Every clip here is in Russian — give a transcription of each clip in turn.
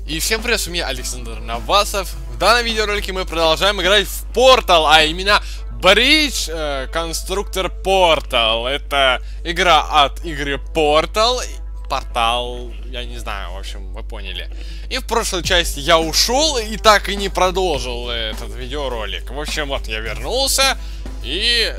И всем привет, с вами Александр Навасов. В данном видеоролике мы продолжаем играть в Portal, а именно Bridge Constructor Portal. Это игра от игры Portal. Портал, я не знаю, в общем, вы поняли. И в прошлой части я ушел и так и не продолжил этот видеоролик. В общем, вот я вернулся и...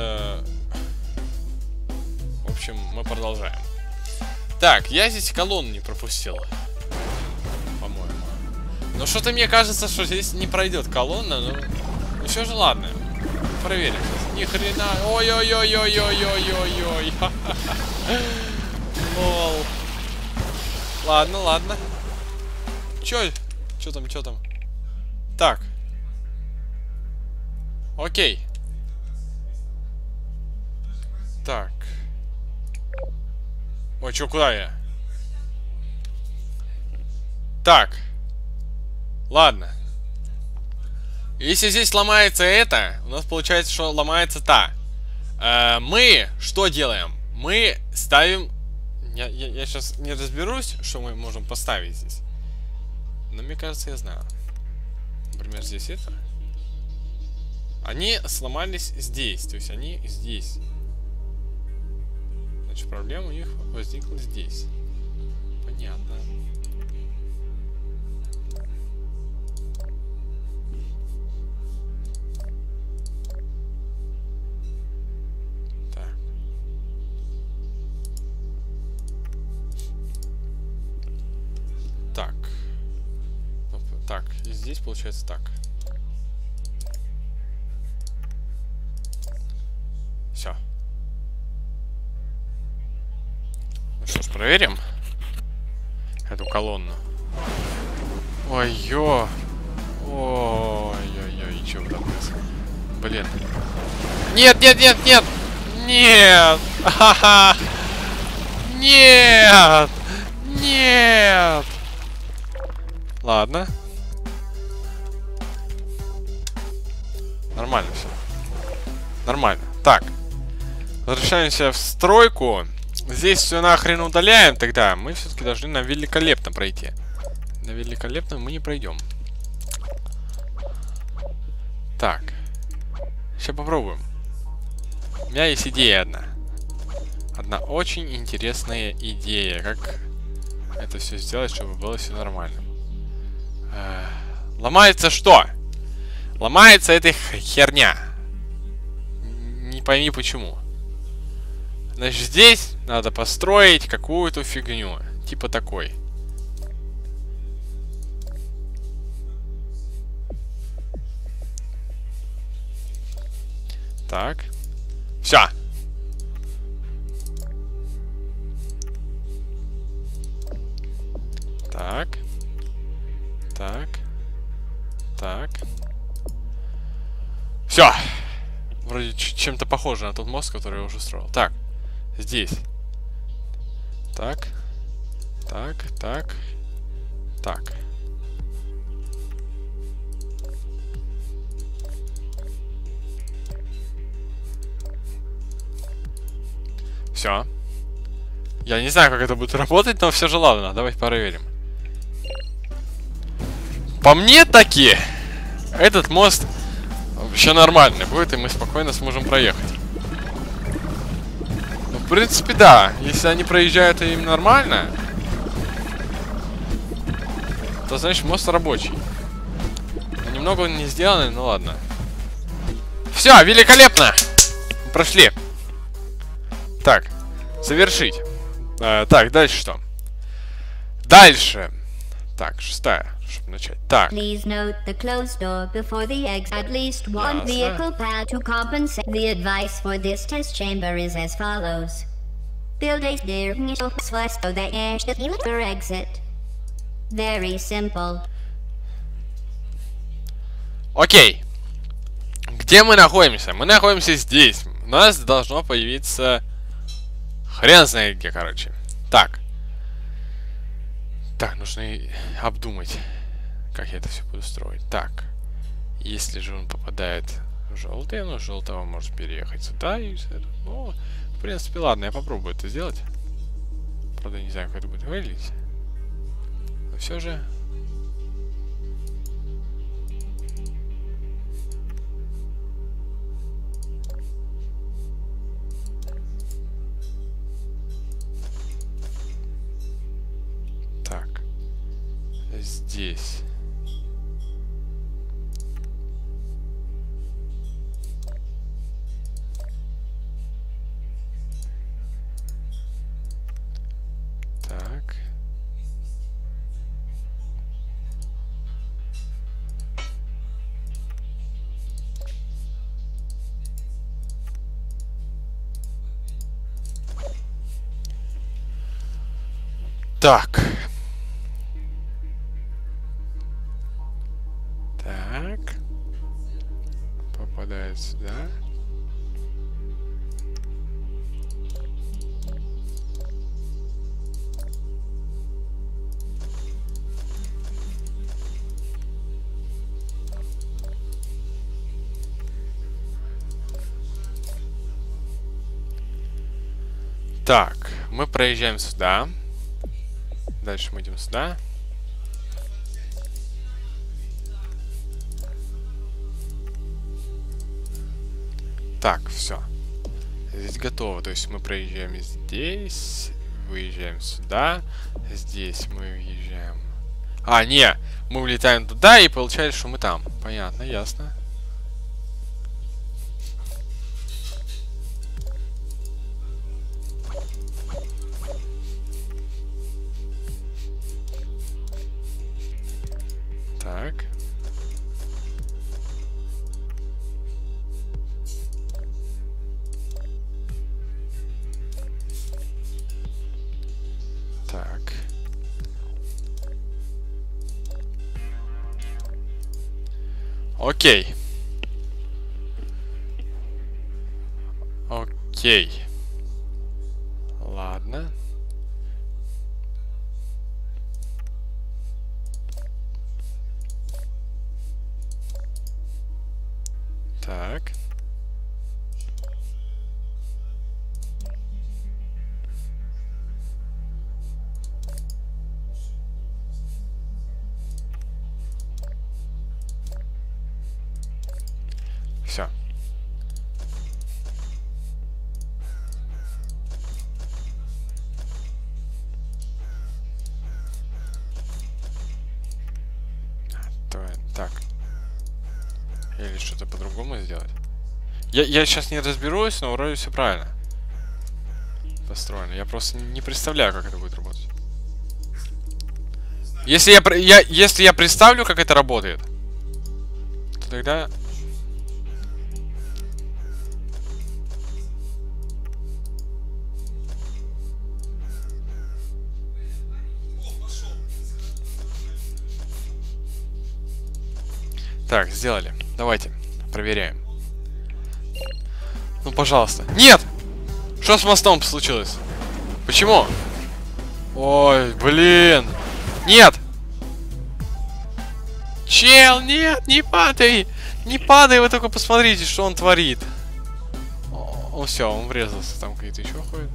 в общем, мы продолжаем. Так, я здесь колонну не пропустил. По-моему. Но что-то мне кажется, что здесь не пройдет колонна, ну все же ладно. Проверим. Ни хрена. Ой-ой-ой-ой-ой-ой-ой-ой. Лол. Ладно, ладно. Чё там? Так. Окей. Так. Ой, чё, куда я? Так. Ладно. Если здесь ломается это, у нас получается, что ломается та. Мы что делаем? Мы ставим... Я сейчас не разберусь, что мы можем поставить здесь. Но мне кажется, я знаю. Например, здесь это. Они сломались здесь. То есть они здесь. Значит, проблема у них возникла здесь. Понятно. Так. Так. Так, и здесь получается так. Все. Ну что ж, проверим эту колонну. Ой-ё. Ой-ой-ой, чё там? Блин. Нет! Нет! Ха-ха! Нет! Нет! Ладно. Нормально все. Нормально. Так. Возвращаемся в стройку. Здесь все нахрен удаляем, тогда мы все-таки должны на великолепно пройти. На великолепно мы не пройдем. Так. Сейчас попробуем. У меня есть идея одна. Одна очень интересная идея. Как это все сделать, чтобы было все нормально. Ломается что? Ломается эта херня. Не пойми почему. Значит, здесь надо построить какую-то фигню. Типа такой. Так. Все. Так. Так. Так. Все. Вроде чем-то похоже на тот мост, который я уже строил. Так. Здесь. Так. Так. Так. Так. Все. Я не знаю, как это будет работать, но все же ладно. Давайте проверим. По мне таки, этот мост вообще нормальный будет, и мы спокойно сможем проехать. Ну, в принципе, да. Если они проезжают им нормально, то значит мост рабочий. Но немного он не сделанный, ну ладно. Все, великолепно! Прошли. Так, завершить. Так, дальше что? Дальше. Так, 6-я, чтобы начать. Так. Please note the closed door before the exit. At least one vehicle path to compensate. The advice for this test chamber is as follows. Build a steering switch so the air for exit. Very simple. Окей. Где мы находимся? Мы находимся здесь. У нас должно появиться... Хрен знает где, короче. Так. Так, нужно обдумать, как я это все буду строить. Так. Если же он попадает в желтый, ну, желтого может переехать сюда и... Ну, в принципе, ладно, я попробую это сделать. Правда, не знаю, как это будет выглядеть. Но все же здесь. Так. Так. Так. Попадает сюда. Так, мы проезжаем сюда. Дальше мы идем сюда. Так, все. Здесь готово. То есть мы проезжаем здесь, выезжаем сюда, здесь мы въезжаем. А, не! Мы улетаем туда и получается, что мы там. Понятно, ясно. Так. Так. Окей. Окей. Ладно. Так. Все. Так. Или что-то по-другому сделать? Я сейчас не разберусь, но вроде все правильно построено. Я просто не представляю, как это будет работать. Если я представлю, как это работает, то тогда... Так, сделали. Давайте, проверяем. Ну, пожалуйста. Нет! Что с мостом случилось? Почему? Ой, блин. Нет! Чел, нет, не падай! Не падай, вы только посмотрите, что он творит. О, все, он врезался. Там какие-то еще ходят.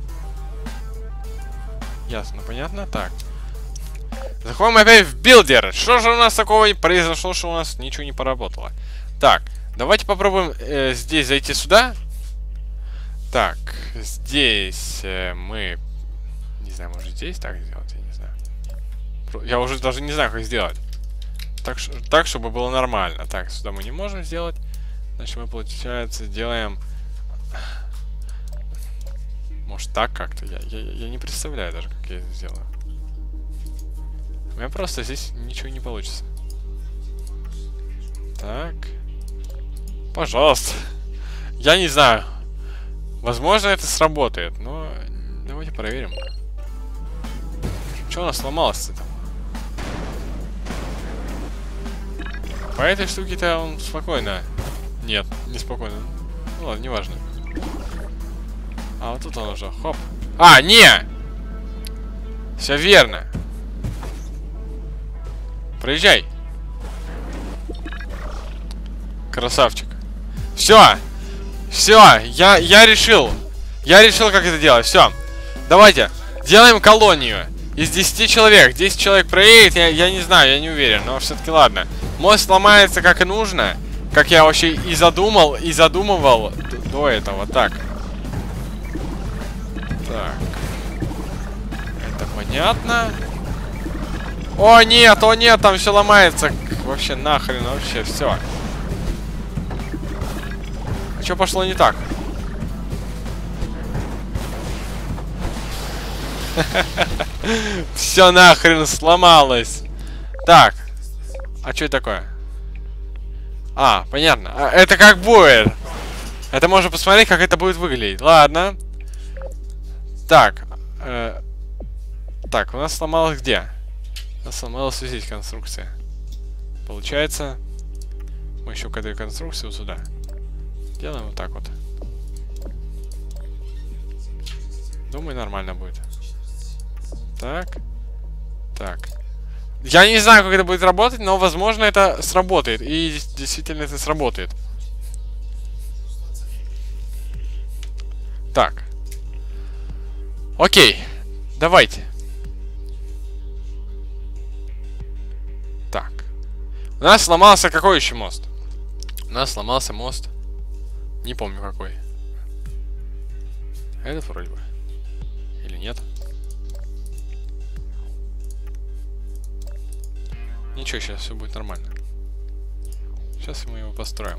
Ясно, понятно? Так. Заходим опять в билдер. Что же у нас такого произошло, что у нас ничего не поработало? Так, давайте попробуем здесь зайти сюда. Так, здесь мы... Не знаю, может здесь так сделать? Я не знаю. Я уже даже не знаю, как сделать. Так, чтобы было нормально. Так, сюда мы не можем сделать. Значит, мы, получается, делаем... Может, так как-то? Я не представляю даже, как я это сделаю. У меня просто здесь ничего не получится. Так. Пожалуйста. Я не знаю. Возможно, это сработает, но давайте проверим. Что у нас сломалось-то там? По этой штуке-то он спокойно. Нет, не спокойно. Ну ладно, неважно. А вот тут он уже. Хоп. А, не! Все верно. Проезжай. Красавчик. Все. Все. Я решил. Я решил, как это делать. Все. Давайте. Делаем колонию. Из 10 человек. 10 человек проедет. Я не знаю, я не уверен. Но все-таки ладно. Мост сломается как и нужно. Как я вообще и задумал, и задумывал до этого. Так. Так. Это понятно. О нет, там все ломается. Вообще нахрен, вообще все. А что пошло не так? Все нахрен сломалось. Так. А что это такое? А, понятно. Это как будет. Это можно посмотреть, как это будет выглядеть. Ладно. Так. Так, у нас сломалось где? У нас сломалась здесь конструкция. Получается, мы еще к этой конструкции вот сюда делаем вот так вот. Думаю, нормально будет. Так. Так. Я не знаю, как это будет работать, но, возможно, это сработает. И действительно это сработает. Так. Окей. Давайте. Так. У нас сломался какой еще мост? У нас сломался мост. Не помню какой. Этот вроде бы. Или нет? Ничего, сейчас все будет нормально. Сейчас мы его построим.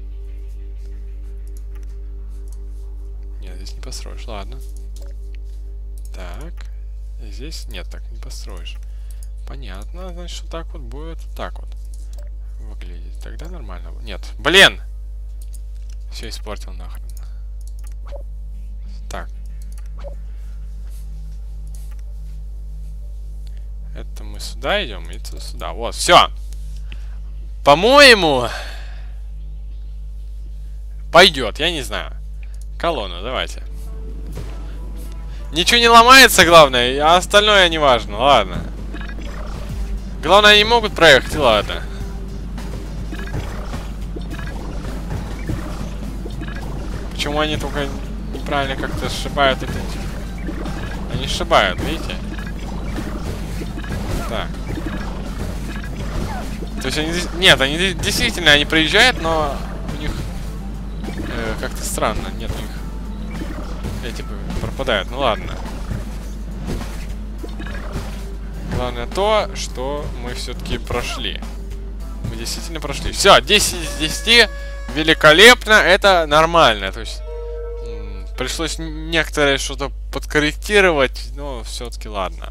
Нет, здесь не построишь. Ладно. Так. Здесь нет, так не построишь. Понятно. Значит, вот так вот будет. Так вот выглядеть. Тогда нормально. Нет. Блин! Все испортил нахрен. Так. Это мы сюда идем, и это сюда. Вот, все. По-моему, пойдет, я не знаю. Колонну, давайте. Ничего не ломается, главное, а остальное не важно. Ладно. Главное, они могут проехать, и ладно. Почему они только неправильно как-то сшибают это? Они сшибают, видите? Так. То есть они... Нет, они действительно, они приезжают, но у них как-то странно. Нет, у них эти пропадают. Ну ладно. Главное то, что мы все-таки прошли. Мы действительно прошли. Все, 10 из 10. Великолепно. Это нормально. То есть пришлось некоторые что-то подкорректировать, но все-таки ладно.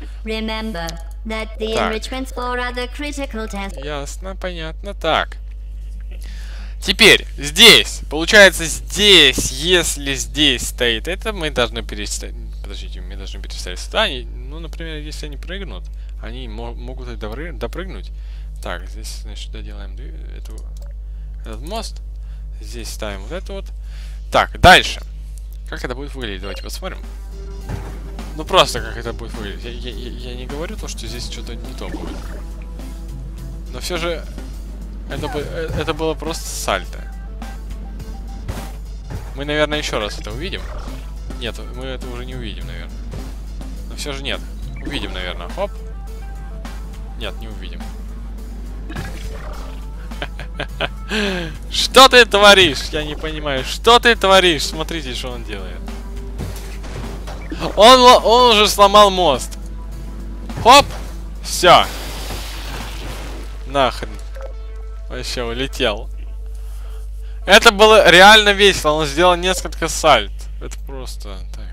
Так. Ясно, понятно. Так. Теперь, здесь. Получается, здесь, если здесь стоит это, мы должны переставить. Подождите, мы должны переставить сюда. Ну, например, если они прыгнут, они могут и допрыгнуть. Так, здесь, значит, доделаем этот мост. Здесь ставим вот это вот. Так, дальше. Как это будет выглядеть? Давайте посмотрим. Ну просто как это будет выглядеть. Я не говорю то, что здесь что-то не то будет. Но все же это было просто сальто. Мы, наверное, еще раз это увидим. Нет, мы это уже не увидим, наверное. Но все же нет. Увидим, наверное. Хоп. Нет, не увидим. Что ты творишь? Я не понимаю. Что ты творишь? Смотрите, что он делает. Он уже сломал мост. Хоп! Все. Нахрен. Вообще улетел. Это было реально весело. Он сделал несколько сальт. Это просто так.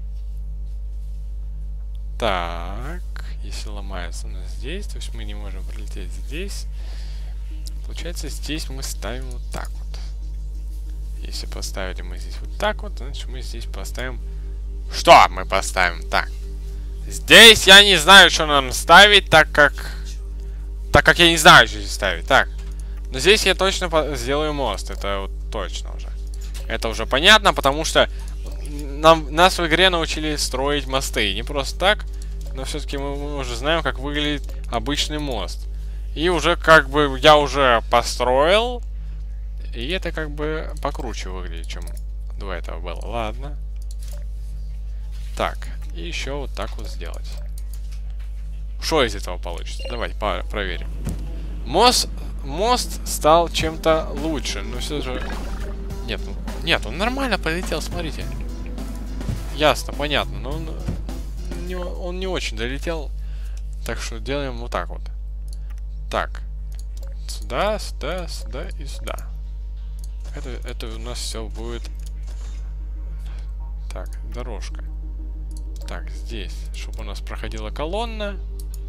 Так. Если ломается у нас здесь, то есть мы не можем пролететь здесь. Получается, здесь мы ставим вот так вот. Если поставили мы здесь вот так вот, значит мы здесь поставим... Что мы поставим? Так. Здесь я не знаю, что нам ставить, так как я не знаю, что здесь ставить. Так. Но здесь я точно сделаю мост. Это вот точно уже. Это уже понятно, потому что нас в игре научили строить мосты. Не просто так, но все-таки мы уже знаем, как выглядит обычный мост. И уже как бы я уже построил. И это как бы покруче выглядит, чем до этого было. Ладно. Так. И еще вот так вот сделать. Что из этого получится? Давайте проверим. Мост стал чем-то лучше. Но все же... Нет, он нормально полетел, смотрите. Ясно, понятно. Но он не очень долетел. Так что делаем вот так вот. Так. Сюда, сюда, сюда и сюда. Это у нас все будет. Так, дорожка. Так, здесь, чтобы у нас проходила колонна.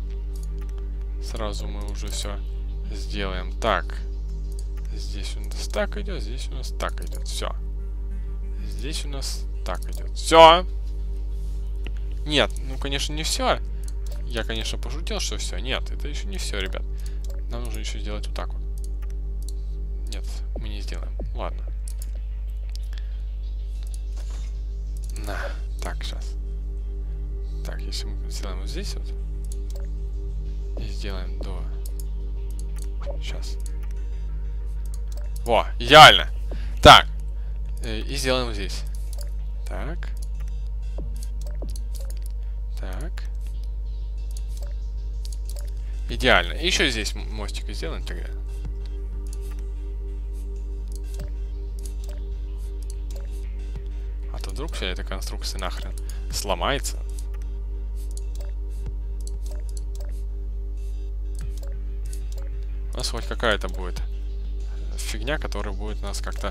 Сразу мы уже все сделаем. Так. Здесь у нас так идет, здесь у нас так идет. Все. Здесь у нас так идет. Все. Нет, ну, конечно, не все. Я, конечно, пошутил, что все. Нет, это еще не все, ребят. Нам нужно еще сделать вот так вот. Нет, мы не сделаем. Ладно. На. Так, сейчас. Так, если мы сделаем вот здесь вот. И сделаем до... Сейчас. Во, идеально. Так. И сделаем вот здесь. Так. Так. Идеально. И еще здесь мостик сделаем тогда. А то вдруг вся эта конструкция нахрен сломается. У нас хоть какая-то будет фигня, которая будет нас как-то...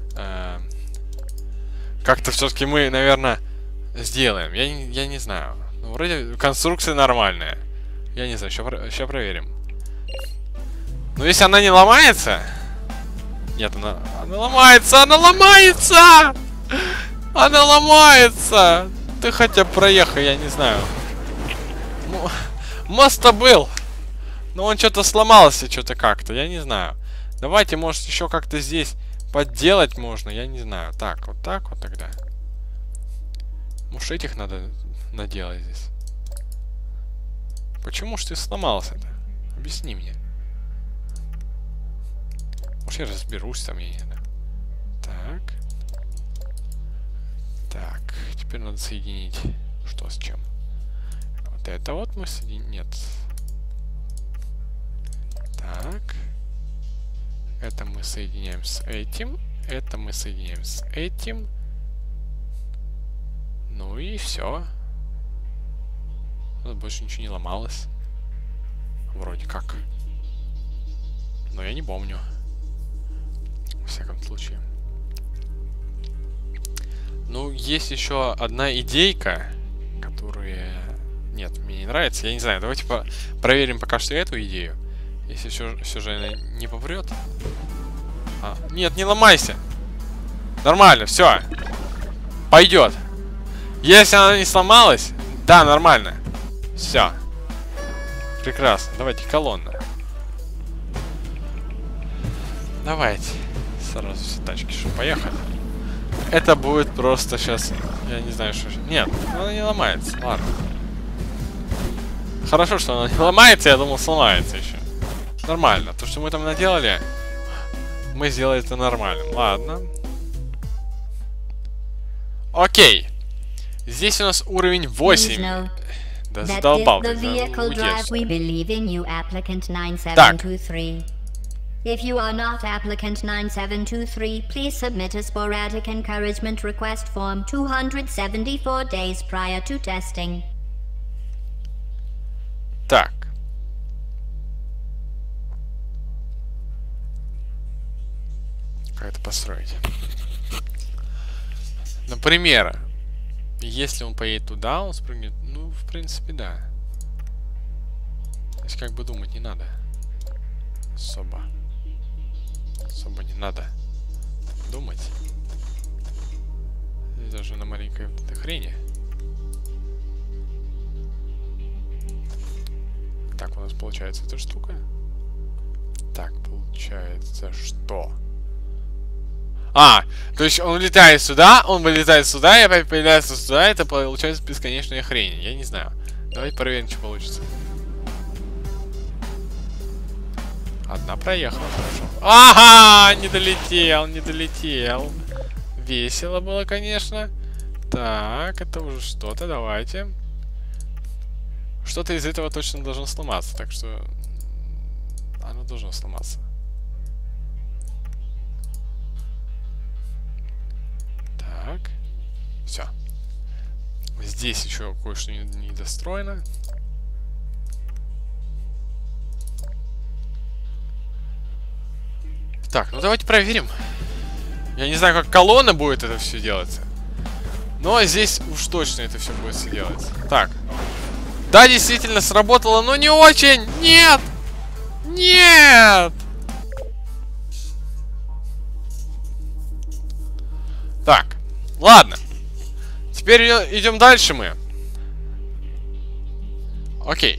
как-то все-таки мы, наверное, сделаем. Я не знаю. Ну, вроде конструкция нормальная. Я не знаю, сейчас проверим. Но если она не ломается... Нет, она ломается! Она ломается! Она ломается! Ты хотя бы проехай, я не знаю. Ну, мост-то был. Но он что-то сломался, что-то как-то, я не знаю. Давайте, может, еще как-то здесь подделать можно, я не знаю. Так вот тогда. Может, этих надо наделать здесь. Почему ж ты сломался-то? Объясни мне. Может, я разберусь там, я не знаю. Так. Так, теперь надо соединить. Что с чем? Вот это вот мы соединим. Нет. Так. Это мы соединяем с этим. Это мы соединяем с этим. Ну и все. У нас больше ничего не ломалось. Вроде как. Но я не помню. Во всяком случае. Ну, есть еще одна идейка, которая... Нет, мне не нравится. Я не знаю. Давайте проверим пока что эту идею. Если все же она не попрет. Нет, не ломайся. Нормально, все. Пойдет. Если она не сломалась, да, нормально. Все. Прекрасно. Давайте колонна. Давайте. Сразу все тачки, что поехали. Это будет просто сейчас... Я не знаю, что... Нет, она не ломается. Ладно. Хорошо, что она не ломается. Я думал, сломается еще. Нормально. То, что мы там наделали, мы сделали это нормально. Ладно. Окей. Здесь у нас уровень 8. Да задолбал. Так. If you are not applicant 9723, please submit a sporadic encouragement request form 274 days prior to testing. Так. Как это построить? Например, если он поедет туда, он спрыгнет. Ну, в принципе, да. То есть, как бы думать не надо. Особо не надо думать. Здесь даже на маленькой вот этой хрени. Так, у нас получается эта штука. Так, получается, что... то есть он летает сюда, он вылетает сюда, и опять появляется сюда, это получается бесконечная хрень. Я не знаю. Давайте проверим, что получится. Одна проехала, хорошо. Ага, не долетел. Весело было, конечно. Так, это уже что-то, давайте. Что-то из этого точно должно сломаться, так что... Оно должно сломаться. Так. Все. Здесь еще кое-что недостроено. Так, ну давайте проверим. Я не знаю, как колонна будет это все делать. Но здесь уж точно это все будет все делать. Так. Да, действительно сработало, но не очень. Нет! Нет! Так, ладно. Теперь идем дальше мы. Окей.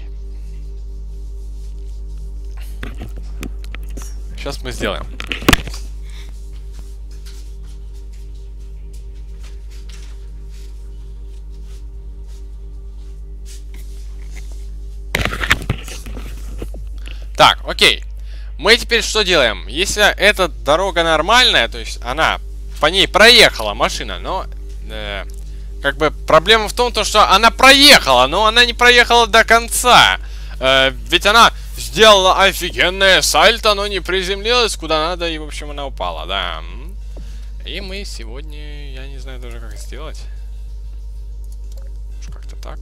Сейчас мы сделаем. Так, окей. Мы теперь что делаем? Если эта дорога нормальная, то есть она по ней проехала машина, но как бы проблема в том, что она проехала, но она не проехала до конца. Ведь она сделала офигенное сальто, но не приземлилась куда надо, и в общем она упала, да. И мы сегодня, я не знаю даже как сделать. Как-то так.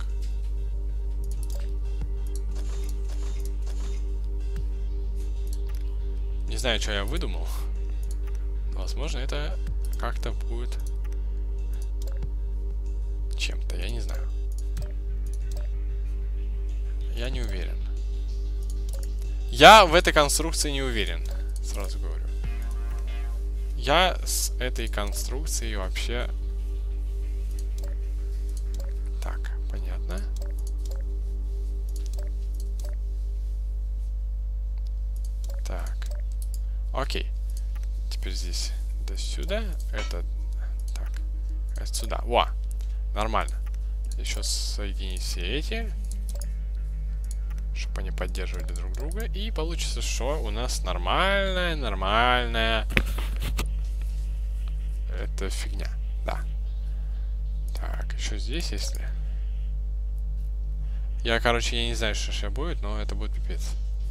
Не знаю, что я выдумал. Возможно, это как-то будет чем-то, я не знаю. Я не уверен. Я в этой конструкции не уверен, сразу говорю. Я с этой конструкцией вообще... Так, понятно. Так. Окей. Теперь здесь до сюда. Это... Так. Это сюда. Во! Нормально. Еще соединить все эти. Чтобы они поддерживали друг друга. И получится, что у нас нормальная... Это фигня. Да. Так, еще здесь, если... Я, короче, я не знаю, что сейчас будет, но это будет пипец.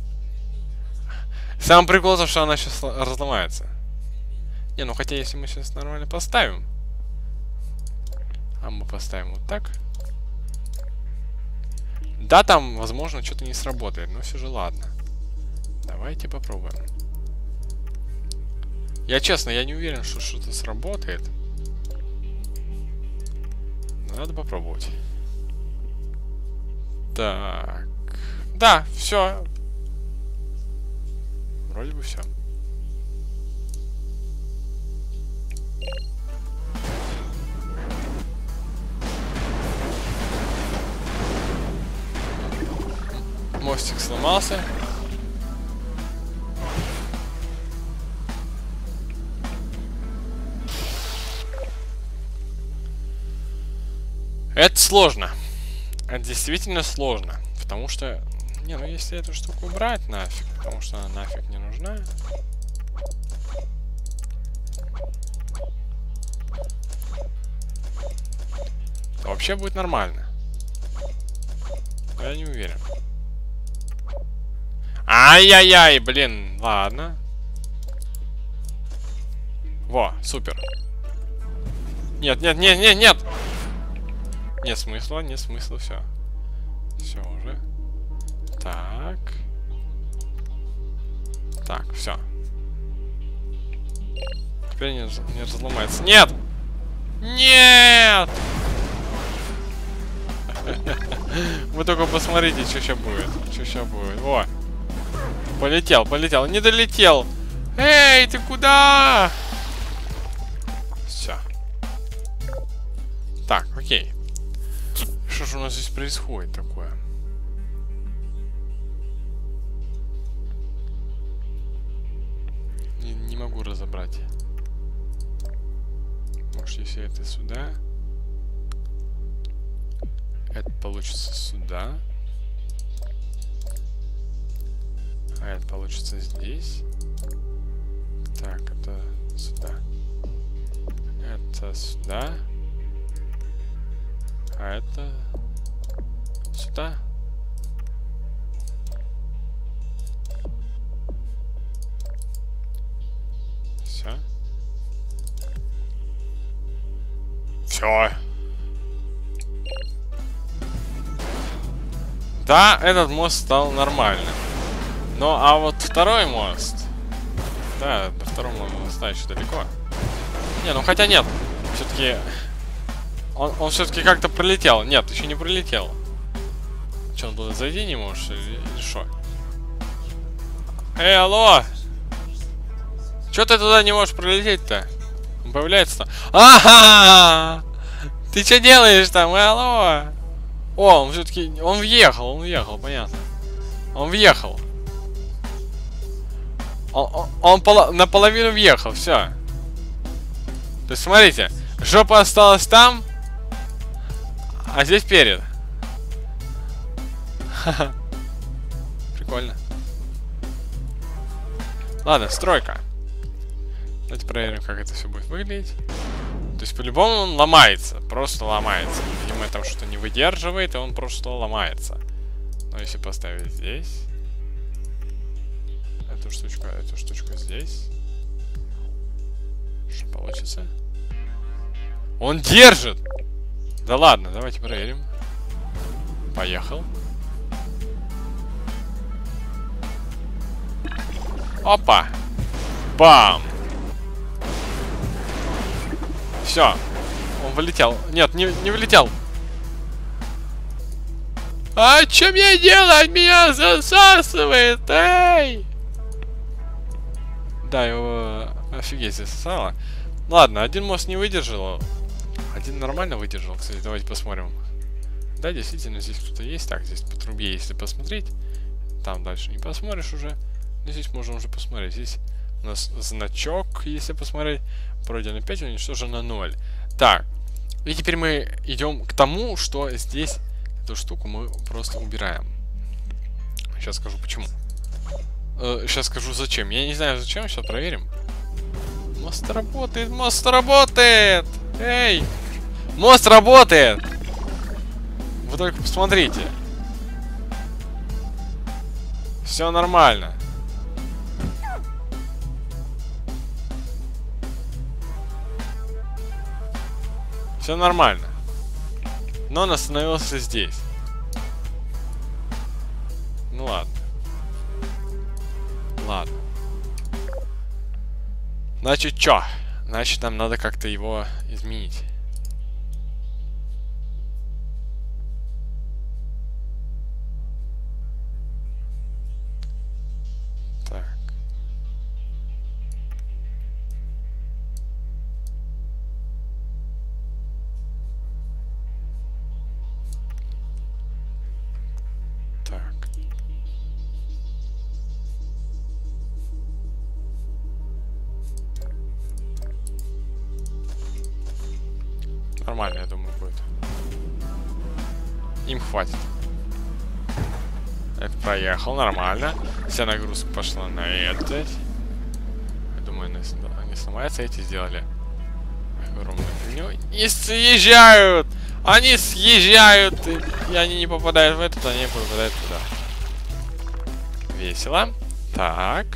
Самый прикол, что она сейчас разломается. Не, ну хотя если мы сейчас нормально поставим. А мы поставим вот так. Да, там, возможно, что-то не сработает, но все же ладно. Давайте попробуем. Я честно, я не уверен, что что-то сработает. Но надо попробовать. Так. Да, все. Вроде бы все. Мостик сломался. Это сложно. Это действительно сложно. Потому что... Не, ну если эту штуку убрать нафиг, потому что она нафиг не нужна. То вообще будет нормально. Но я не уверен. Ай-яй-яй, блин, ладно. Во, супер. Нет, нет, нет, нет, нет. Нет смысла, все. Все уже. Так. Так, все. Теперь не разломается. Нет! Нет! Вы только посмотрите, что сейчас будет. Что сейчас будет. О! Полетел, полетел. Не долетел. Эй, ты куда? Все. Так, окей. Что же у нас здесь происходит такое? Не могу разобрать. Может, если это сюда. Это получится сюда. А это получится здесь. Так, это сюда. Это сюда. А это сюда. Все. Все. Да, этот мост стал нормальным. Ну, а вот второй мост... Да, до второго моста еще далеко. Не, ну хотя нет. Все-таки... Он все-таки как-то пролетел. Нет, еще не пролетел. Че, он туда зайти не можешь? Или что? Эй, алло! Че ты туда не можешь пролететь-то? Он появляется-то. Ага! Ты что делаешь там? Алло! О, он все-таки... Он въехал, понятно. Он въехал. Он наполовину въехал, все. То есть, смотрите, жопа осталась там, а здесь перед. Прикольно. Ладно, стройка. Давайте проверим, как это все будет выглядеть. То есть, по-любому он ломается, просто ломается. Видимо, там что-то не выдерживает, и он просто ломается. Но если поставить здесь... эту штучку здесь... Что получится? Он держит! Да ладно, давайте проверим. Поехал. Опа! Бам! Все. Он вылетел. Нет, не вылетел. А что мне делать? Меня засасывает! Эй! Да, его офигеть засосало. Ладно, один мост не выдержал. Один нормально выдержал, кстати. Давайте посмотрим. Да, действительно, здесь кто-то есть. Так, здесь по трубе, если посмотреть. Там дальше не посмотришь уже. Но здесь можно уже посмотреть. Здесь у нас значок, если посмотреть. Пройдено 5, уничтожено 0. Так. И теперь мы идем к тому, что здесь эту штуку мы просто убираем. Сейчас скажу почему. Сейчас скажу зачем. Я не знаю зачем, сейчас проверим. Мост работает, мост работает! Эй! Мост работает! Вы только посмотрите. Все нормально. Все нормально. Но он остановился здесь. Ну ладно. Ладно. Значит, чё? Значит, нам надо как-то его изменить. Так. Так. Нормально, я думаю, будет. Им хватит. Это проехал, нормально. Вся нагрузка пошла на это. Я думаю, они сломаются, эти сделали огромную фигню. И съезжают! Они съезжают! И они не попадают в этот, они попадают туда. Весело. Так.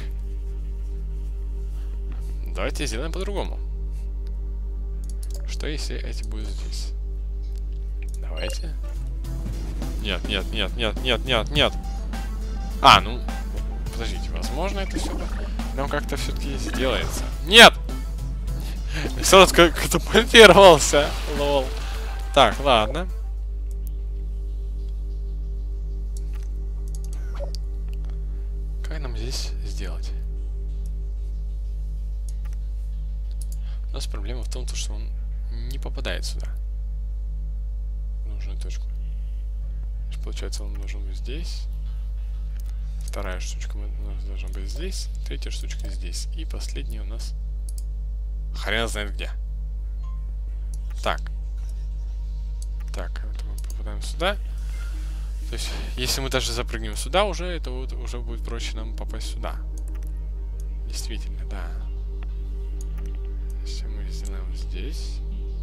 Давайте сделаем по-другому. Что если эти будут здесь? Давайте. Нет, нет, нет, нет, нет, нет, нет. А, ну, подождите, возможно, это все нам как-то все-таки сделается. Нет! Сразу катапультировался. Лол. Так, ладно. Как нам здесь сделать? У нас проблема в том, что он не попадает сюда. В нужную точку. Значит, получается, он должен быть здесь. Вторая штучка у нас должна быть здесь. Третья штучка здесь. И последняя у нас... Хрен знает где. Так. Так, это мы попадаем сюда. То есть, если мы даже запрыгнем сюда, уже это вот, уже будет проще нам попасть сюда. Действительно, да. Если мы сделаем здесь...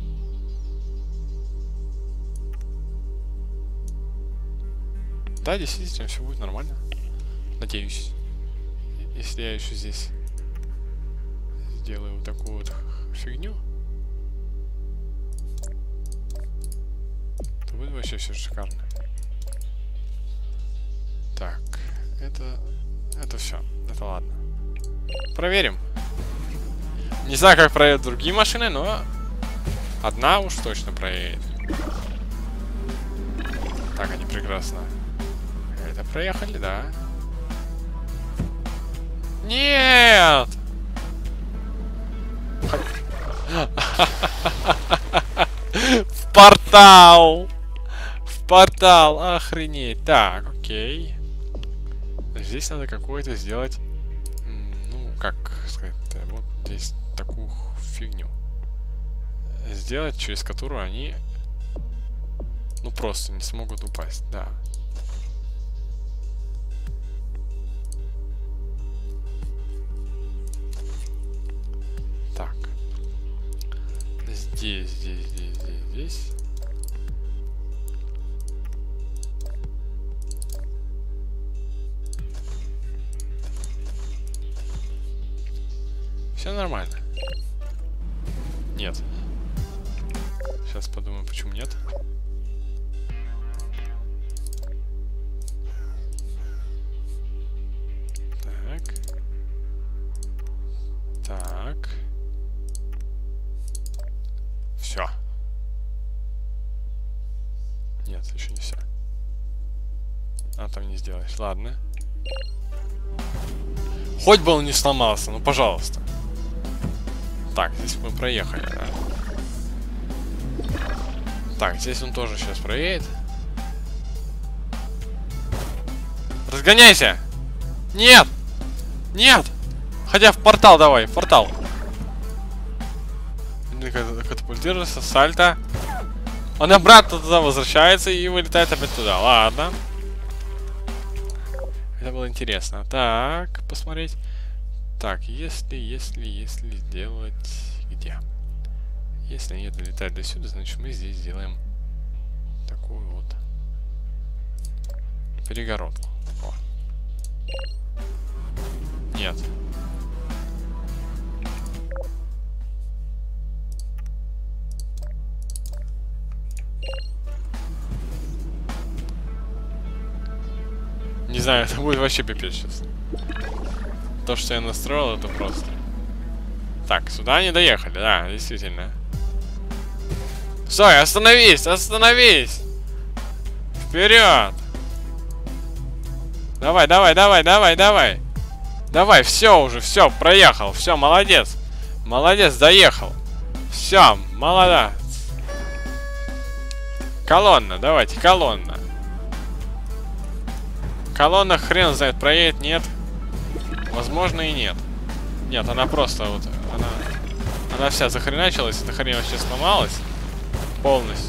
Да, действительно, все будет нормально. Надеюсь. Если я еще здесь сделаю вот такую вот фигню, то будет вообще все шикарно. Так, это все. Это ладно. Проверим. Не знаю, как проедут другие машины, но одна уж точно проедет. Так, они прекрасно. Это проехали, да? Нет! В портал! В портал! Охренеть! Так, окей. Здесь надо какое-то сделать... Ну, как сказать... Вот здесь такую фигню. Сделать, через которую они... Ну, просто не смогут упасть, да. Так. Здесь. Все нормально. Нет. Сейчас подумаю, почему нет. Так. Все. Нет, еще не все. А, там не сделаешь. Ладно. Хоть бы он не сломался, ну пожалуйста. Так, здесь мы проехали, да? Так, здесь он тоже сейчас проедет. Разгоняйся! Нет! Нет! Хотя в портал давай, в портал. Катапультируется, сальто. Он обратно туда возвращается и вылетает опять туда. Ладно. Это было интересно. Так, посмотреть. Так, если сделать... Где? Если они долетают до сюда, значит мы здесь сделаем такую вот перегородку. О. Нет. Не знаю, это будет вообще пипец сейчас. То, что я настроил, это просто. Так, сюда не доехали, да, действительно. Стой, остановись, остановись! Вперед! Давай. Давай, все уже, все, проехал, все, молодец. Молодец, доехал. Все, молодец. Колонна, давайте, колонна. Колонна, хрен знает, проедет, нет. Возможно и нет. Нет, она просто вот, она вся захреначилась, эта хрень вообще сломалась. Полностью.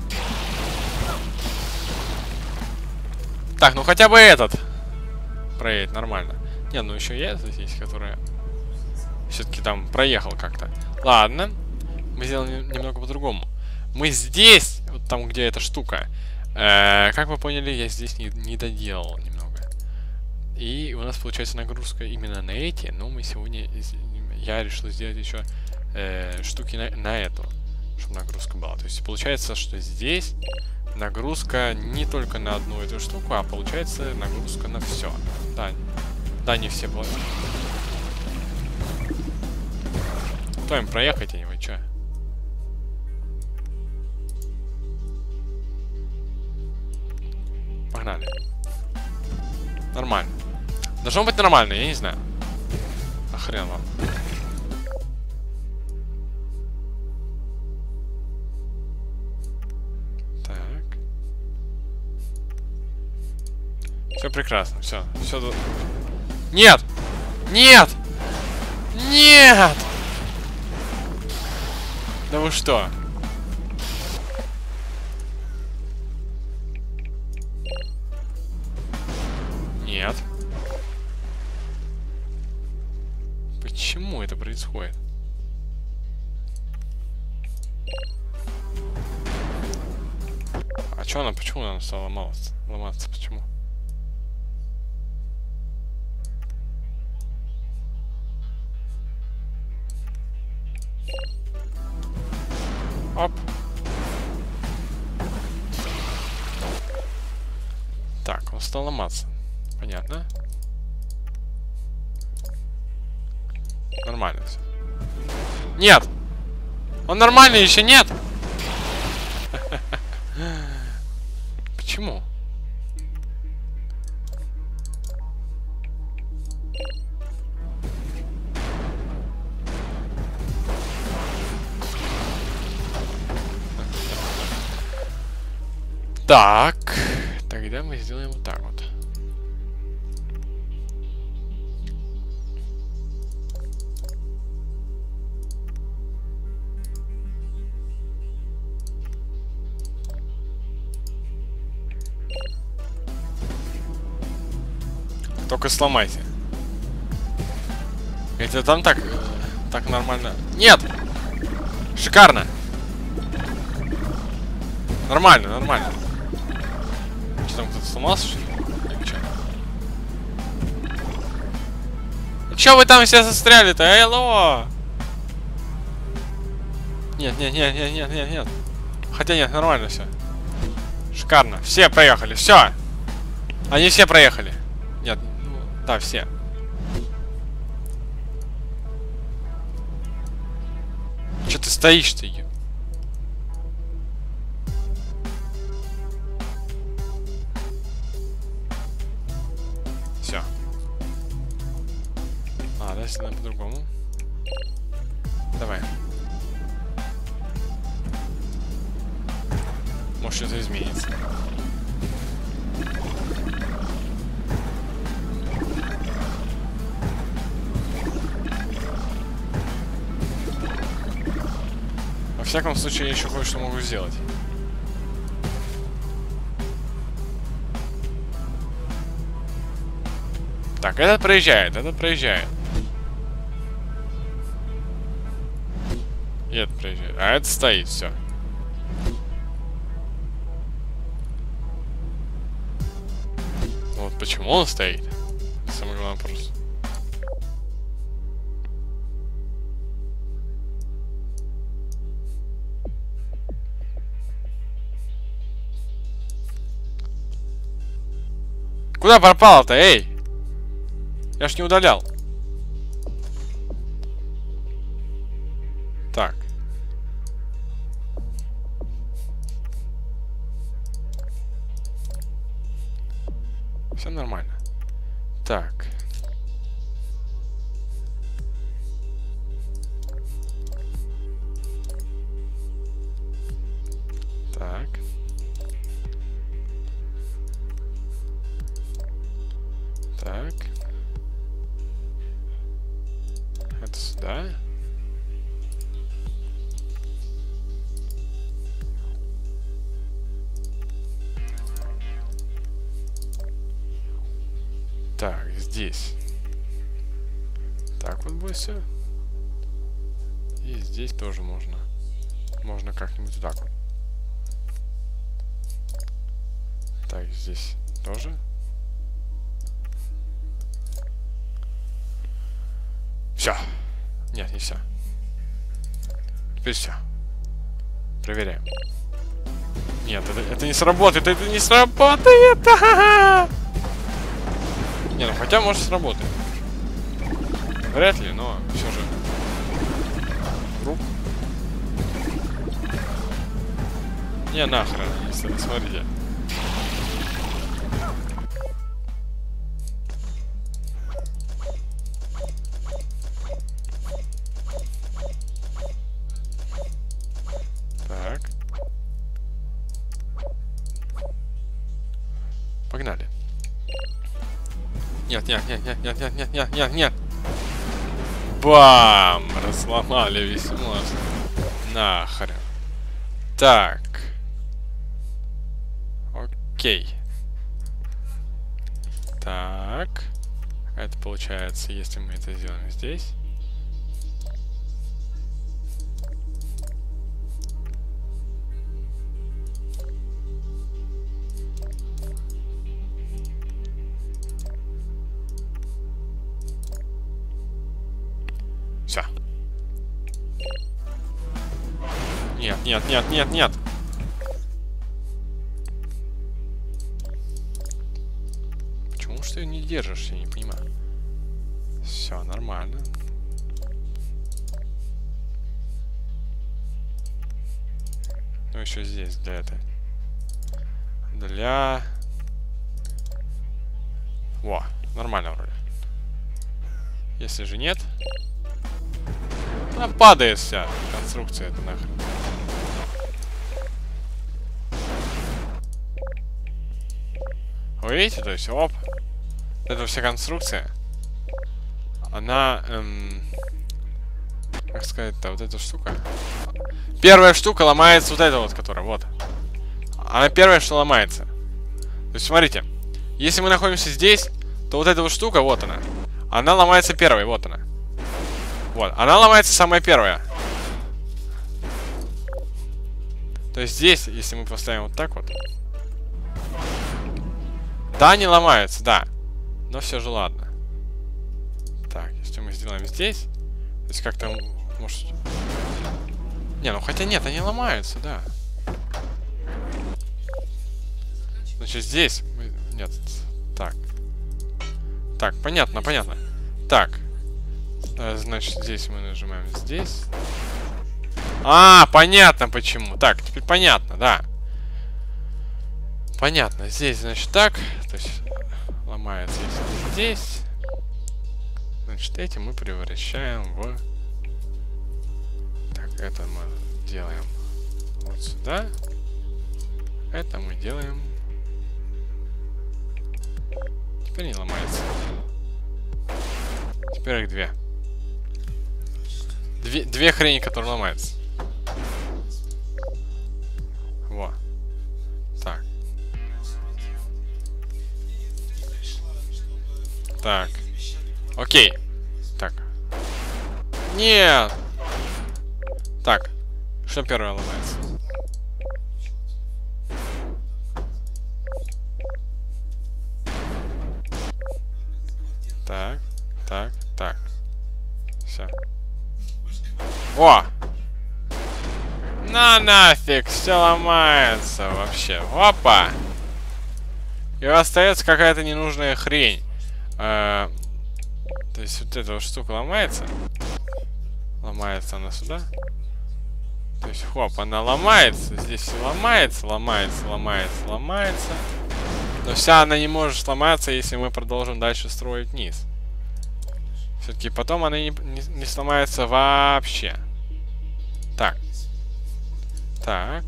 Так, ну хотя бы этот проедет нормально. Не, ну еще есть здесь, которая все-таки там проехал как-то. Ладно. Мы сделаем немного по-другому. Мы здесь, вот там, где эта штука, как вы поняли, я здесь не доделал немного. И у нас получается нагрузка именно на эти, но мы сегодня, я решил сделать еще штуки на эту, чтобы нагрузка была. То есть получается, что здесь нагрузка не только на одну эту штуку, а получается нагрузка на все. Да, не все было. Кто им проехать, а вы чё? Погнали. Нормально. Должно быть нормально, я не знаю. А хрен вам. Так. Все прекрасно, все. Нет! Нет! Нет! Да вы что? Нет. Почему это происходит? А чё она, почему она стала ломаться? Почему? Оп. Так, он стал ломаться. Понятно. Нормально все. Нет! Он нормальный еще нет! Почему? Так, тогда мы сделаем вот так вот. Только сломайте. Это там так нормально. Нет! Шикарно! Нормально, нормально. Что там, кто-то сломался, что ли? Или что? Ну чё вы там все застряли-то? Алло! Нет, нет, нет, нет, нет, нет, нет. Хотя нет, нормально все. Шикарно. Все проехали, все. Они все проехали. Нет, ну, да, все. Че ты стоишь-то? Все. А, да, сделаем по-другому. Давай. Может, что-то изменится. Во всяком случае, я еще кое-что могу сделать. Так, этот проезжает, этот проезжает. И этот проезжает. А этот стоит, все. Вот почему он стоит? Самый главный вопрос. Куда пропал-то, эй? Я ж не удалял. Так. Все нормально. Так. Так. Так. Это сюда. Так, здесь. Так вот будет все. И здесь тоже можно. Можно как-нибудь так вот. Так, здесь тоже. Все. Нет, не все. Теперь все. Проверяем. Нет, это не сработает, это не сработает! Не, ну хотя может сработает. Вряд ли, но все же. Круг. Не, нахрен, смотрите. Так. Погнали. Нет, нет, нет, нет, нет, нет, нет, нет, нет, нет. Бам! Разломали весь мост. Нахрен. Так. Окей. Так. Это получается, если мы это сделаем здесь. Все. Нет, нет, нет, нет, нет. Почему ж ты не держишь? Я не понимаю. Все нормально. Ну, еще здесь, для этой. Для... Во, нормально вроде. Если же нет... Она падает вся конструкция это нахрен. Вы видите, то есть, оп. Это вся конструкция. Она... как сказать-то, вот эта штука. Первая штука ломается вот эта вот, которая, вот. Она первая, что ломается. То есть, смотрите. Если мы находимся здесь, то вот эта вот штука, вот она. Она ломается первой, вот она. Вот, она ломается самая первая. То есть здесь, если мы поставим вот так вот. Да, не ломается, да. Но все же ладно. Так, если мы сделаем здесь. То есть как-то, может... Не, ну хотя нет, они ломаются, да. Значит, здесь... Нет, так. Так, понятно, понятно. Так. Значит, здесь мы нажимаем здесь. А, понятно почему. Так, теперь понятно, да. Понятно. Здесь, значит, так. То есть, ломается если здесь. Значит, эти мы превращаем в... Так, это мы делаем вот сюда. Это мы делаем... Теперь не ломается. Теперь их две. Две хрени, которые ломаются. Во. Так. Так. Окей. Так. Нет. Так. Что первое ломается? Так. Так. Так. Все. О! На нафиг, все ломается вообще. Опа! И остается какая-то ненужная хрень. То есть вот эта вот штука ломается. Ломается она сюда. То есть, хоп, она ломается. Здесь все ломается, ломается, ломается, ломается. Но вся она не может сломаться, если мы продолжим дальше строить вниз. Все-таки потом она не сломается вообще. Так. Так.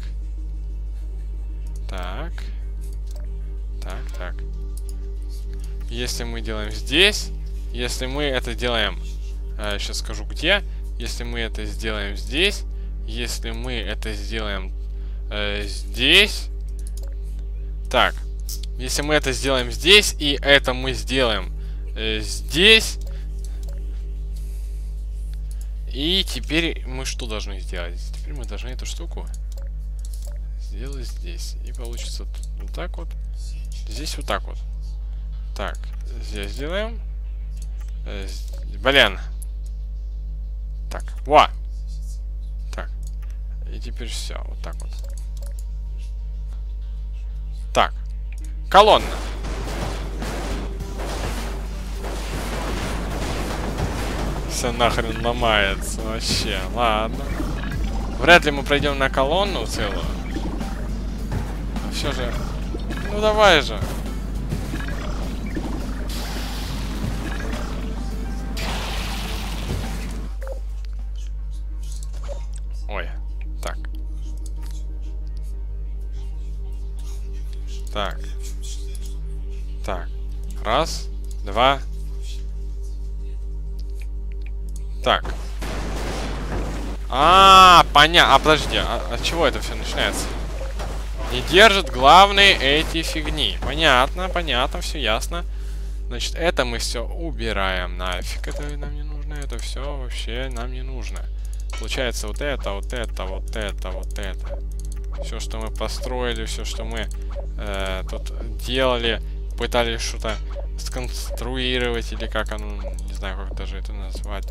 Так. Так, так. Если мы делаем здесь, если мы это делаем... сейчас скажу где. Если мы это сделаем здесь, если мы это сделаем здесь... Так. Если мы это сделаем здесь, и это мы сделаем здесь... И теперь мы что должны сделать? Теперь мы должны эту штуку сделать здесь. И получится вот так вот. Здесь вот так вот. Так, здесь делаем. Блин. Так, во! Так. И теперь все, вот так вот. Так. Колонна. Все нахрен ломается вообще. Ладно. Вряд ли мы пройдем на колонну целую. Все же. Ну давай же. Ой. Так. Так. Так. Раз, два. Так. Понятно. Подожди, от чего это все начинается? Не держит главные эти фигни. Понятно, понятно, все ясно. Значит, это мы все убираем нафиг. Это нам не нужно. Это все вообще нам не нужно. Получается вот это, вот это, вот это, вот это. Все, что мы построили, все, что мы тут делали, пытались что-то сконструировать, или как оно, не знаю, как даже это назвать.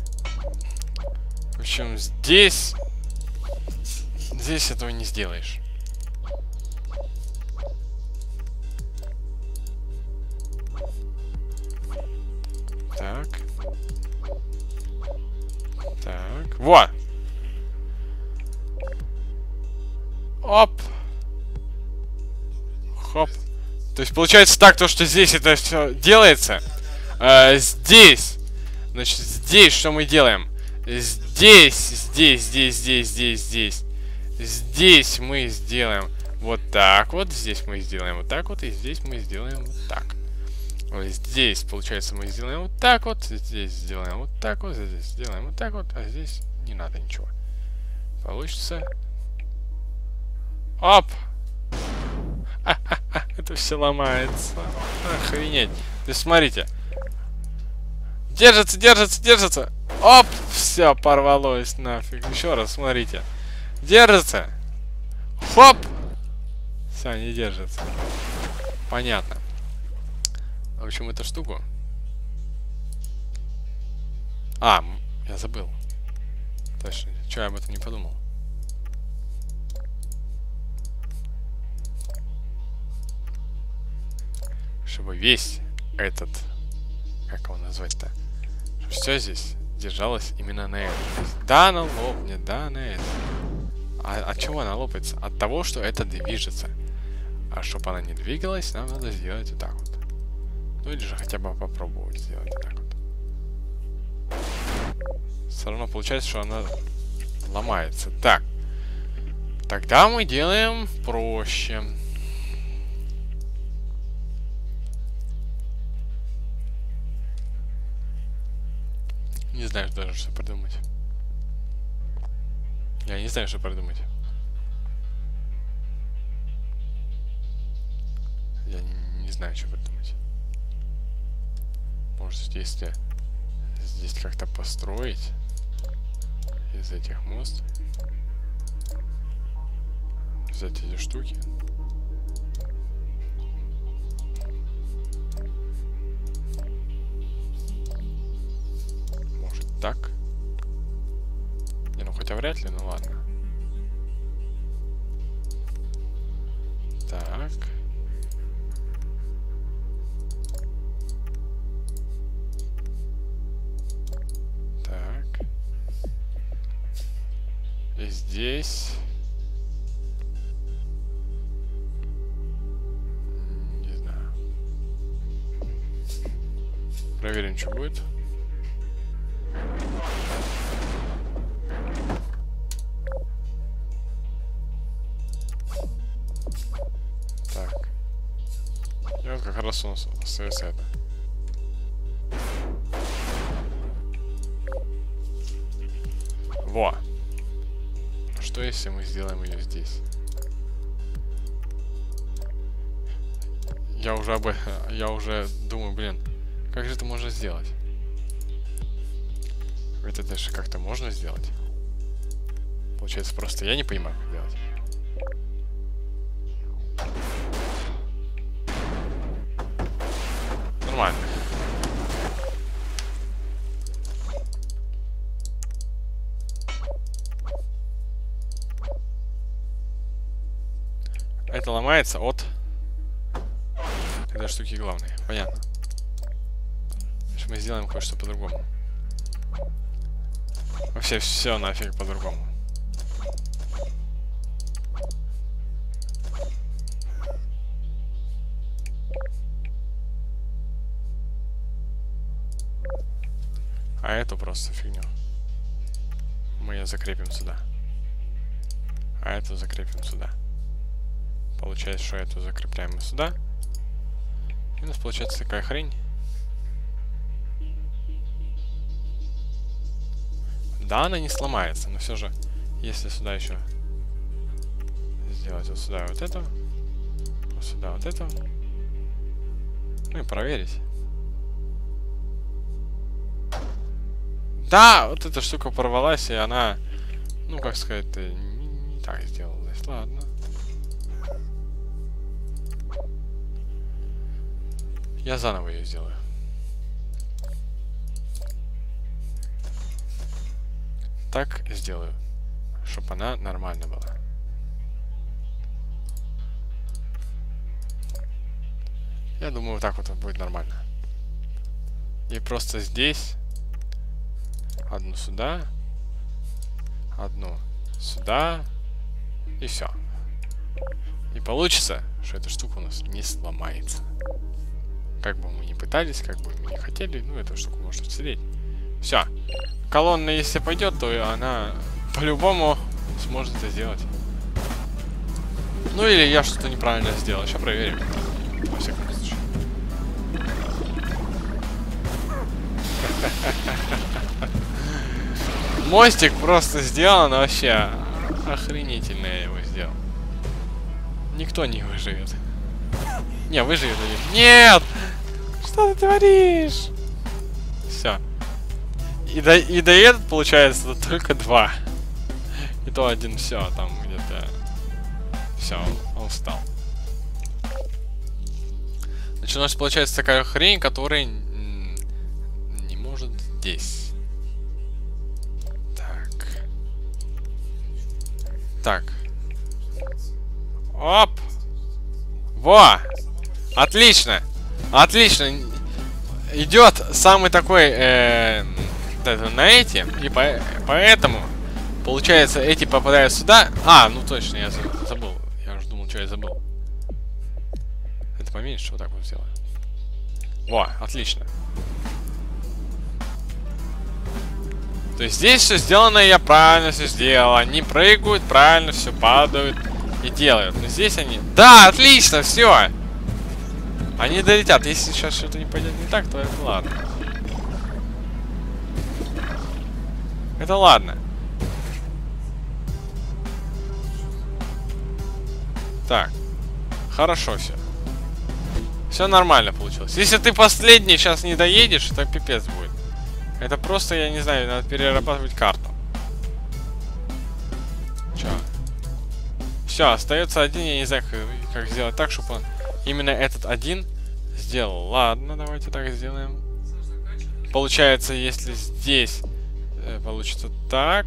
В общем, здесь этого не сделаешь. Так. Так. Вот. Оп. Хоп. То есть получается так, то, что здесь это все делается. Здесь. Значит, здесь что мы делаем? Здесь мы сделаем вот так вот. Здесь мы сделаем вот так вот. И здесь мы сделаем вот так. Вот здесь, получается, мы сделаем вот так вот. Здесь сделаем вот так вот. Здесь сделаем вот так вот. А здесь не надо ничего. Получится. Оп! Это все ломается. Охренеть. То есть, смотрите. Держится. Оп! Все, порвалось нафиг. Еще раз, смотрите. Держится. Хоп! Все, не держится. Понятно. В общем, эту штуку. Я забыл. Точно. Чего я об этом не подумал? Чтобы весь этот, как его назвать-то, все здесь держалось именно на этом. Да, она лопнет, да, на это. От чего она лопается? От того, что это движется. А чтобы она не двигалась, нам надо сделать вот так вот. Ну или же хотя бы попробовать сделать вот так вот. Все равно получается, что она ломается. Так. Тогда мы делаем проще. Не знаю даже, что придумать. Я не знаю, что придумать. Я не знаю, что придумать. Может, если здесь как-то построить из этих мост. Взять эти штуки. Так. Не, ну хотя вряд ли, ну ладно. Так. Так. И здесь. Не знаю. Проверим, что будет. Как раз у нас остается это. Во! Что если мы сделаем ее здесь? Я уже думаю, блин, как же это можно сделать? Это даже как-то можно сделать? Получается, просто я не понимаю, как делать. Нормально. Это ломается от этой штуки главной. Понятно. Значит, мы сделаем кое-что по-другому. Вообще все нафиг по-другому. А эту просто фигню мы ее закрепим сюда. А эту закрепим сюда. Получается, что эту закрепляем мы сюда. И у нас получается такая хрень. Да, она не сломается, но все же, если сюда еще сделать вот сюда вот это, вот сюда вот это, ну и проверить. Да, вот эта штука порвалась, и она, ну, как сказать, не так сделалась. Ладно. Я заново ее сделаю. Так сделаю, чтобы она нормально была. Я думаю, вот так вот будет нормально. И просто здесь одну сюда, одну сюда, и все. И получится, что эта штука у нас не сломается. Как бы мы ни пытались, как бы мы ни хотели, ну, эту штуку можно стереть. Все. Колонна, если пойдет, то она по-любому сможет это сделать. Ну, или я что-то неправильно сделал. Сейчас проверим. Во всяком случае. Мостик просто сделан вообще охренительно, я его сделал. Никто не выживет. Не, выживет один. Нет! Что ты творишь? Все. И до этот получается только 2. И то один, все, там где-то. Все, он встал. Значит, у нас получается такая хрень, которая не может здесь. Так. Оп! Во! Отлично! Отлично! Идет самый такой на эти, и поэтому получается эти попадают сюда. А, ну точно, я забыл. Я уже думал, что я забыл. Это поменьше, вот так вот сделаю. Во, отлично. То есть здесь все сделано, я правильно все сделал. Они прыгают, правильно все падают и делают. Но здесь они... Да, отлично, все. Они долетят. Если сейчас что-то не пойдет не так, то это ладно. Это ладно. Так. Хорошо все. Все нормально получилось. Если ты последний сейчас не доедешь, то пипец будет. Это просто, я не знаю, надо перерабатывать карту. Чё? Все, остается один, я не знаю, как сделать так, чтобы он именно этот один сделал. Ладно, давайте так сделаем. Получается, если здесь получится так.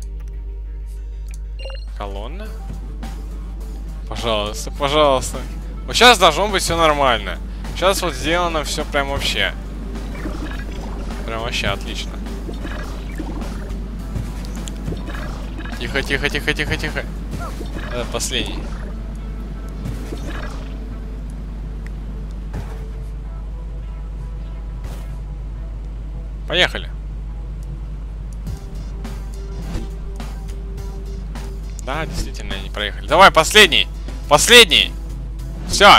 Колонна. Пожалуйста, пожалуйста. Вот сейчас должно быть все нормально. Сейчас вот сделано все прям вообще. Прям вообще отлично. Тихо, тихо, тихо, тихо, тихо. Это последний. Поехали. Да, действительно, не проехали. Давай, последний. Последний. Все.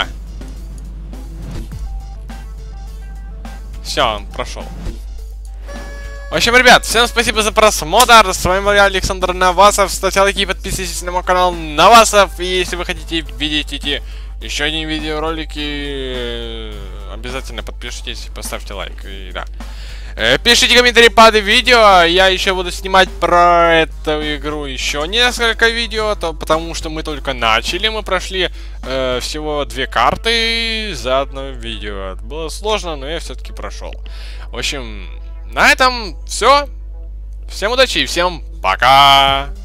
Все, он прошел. В общем, ребят, всем спасибо за просмотр. С вами был я, Александр Навасов. Ставьте лайки и подписывайтесь на мой канал Навасов. И если вы хотите видеть эти еще один видеоролики, обязательно подпишитесь и поставьте лайк. И да. Пишите комментарии под видео. Я еще буду снимать про эту игру еще несколько видео, потому что мы только начали. Мы прошли всего 2 карты за одно видео. Это было сложно, но я все-таки прошел. В общем, на этом все. Всем удачи и всем пока!